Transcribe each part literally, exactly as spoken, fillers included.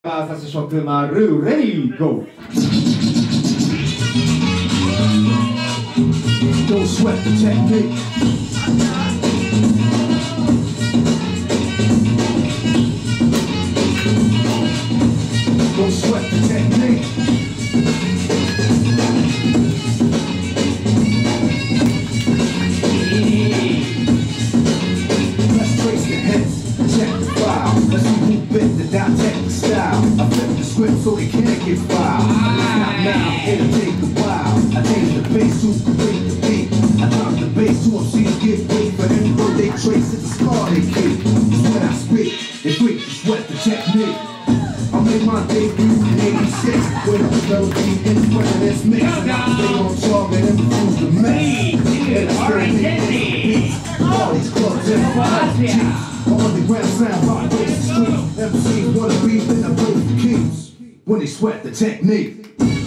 バーサス食丸レディーゴー。 Don't sweat the technique. Don't sweat the technique. Let's trace the hits, check the file. Let's see who bit the dissect the style. I flip the script so they can't get filed. It's not now, it'll take a while. I change the bass to complete the beat. I drop the bass to M Cs get weak. For every word they trace, it's a scar they keep. It's when I speak, they freak to sweat the technique. I made my debut in eighty-six with a melody in front of this mix. And I stay on target and refuse to mess. And I still make beats. All these clubs and all the G's. Underground sound, rock, bass, the street. M Cs wanna be in the break the keys when they sweat the technique.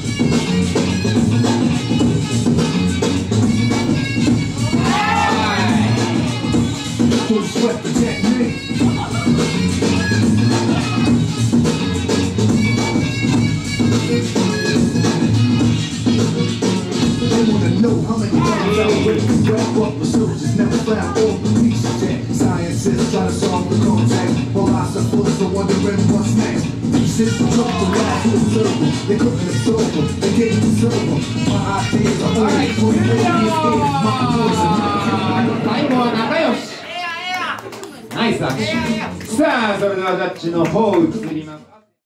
Don't sweat the technique. They wanna know how many times I break the web, but researchers never found all the pieces yet. Scientists try to solve the contact, philosophers are wondering what's next. Pieces took the last to observe them, they couldn't absorb them, they didn't deserve them. My ideas are always for the audience, my voice and 最後は仲良し。ナイスアクション。さあそれではジャッジの方移ります。